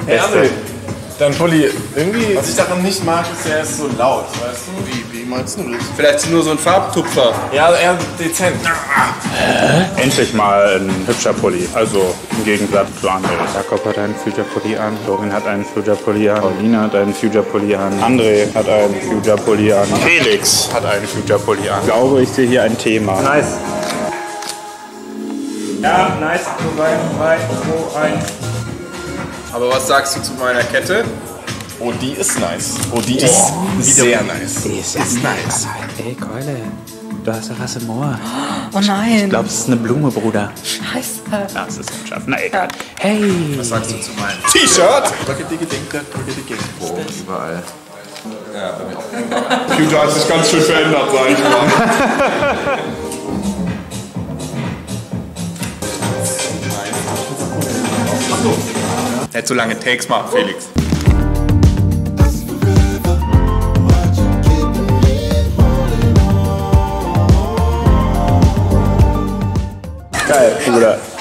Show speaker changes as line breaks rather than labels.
Hey André, dein Pulli, irgendwie...
Was ich daran nicht mag, ist, er ist so laut, weißt du? Wie meinst du das?
Vielleicht nur so ein Farbtupfer.
Ja, eher dezent.
Endlich mal ein hübscher Pulli, also im Gegensatz zu anderen. Jakob hat einen Future-Pulli an, Dorin hat einen Future-Pulli an, Paulina hat einen Future-Pulli an, André hat einen Future-Pulli an, Felix hat einen Future-Pulli an. Ich glaube, ich sehe hier ein Thema.
Nice.
Ja, nice. 3, 2, 1.
Aber was sagst du zu meiner Kette?
Oh, die ist nice. Oh, die ist sehr nice.
Die ist nice. Ey, Keule, du hast doch was im Ohr.
Oh nein.
Ich glaube, es ist eine Blume, Bruder.
Scheiße.
Ja, es ist ein Schaff. Na egal. Hey.
Was sagst du zu meinem
T-Shirt!
Oh, überall.
Future hat sich ganz schön verändert, sag ich mal.
Nicht so lange Takes machen, Felix.
Geil, Bruder.